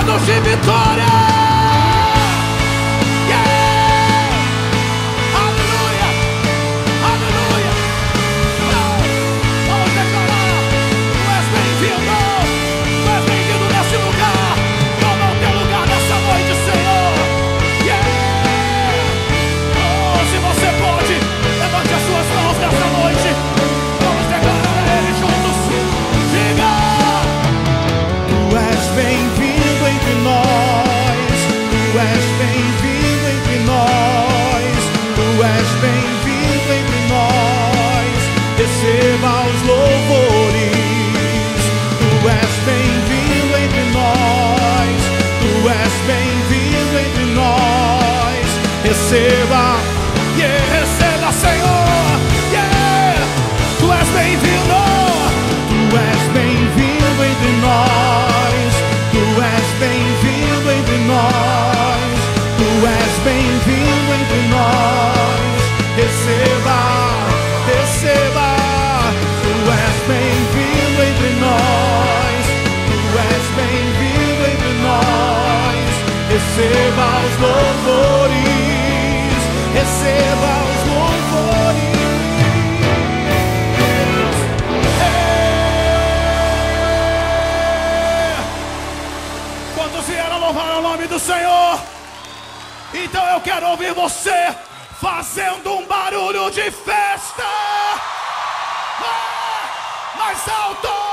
hinos de vitória. Receba os louvores, tu és bem-vindo entre nós, tu és bem-vindo entre nós. Receba, receba, Senhor, tu és bem-vindo entre nós, tu és bem-vindo entre nós, tu és bem-vindo entre nós. Receba, receba. Tu és bem-vindo entre nós, tu és bem-vindo entre nós. Receba os louvores, receba os louvores. Quantos vieram louvar o nome do Senhor? Então eu quero ouvir você fazendo um barulho de festa. Mais alto!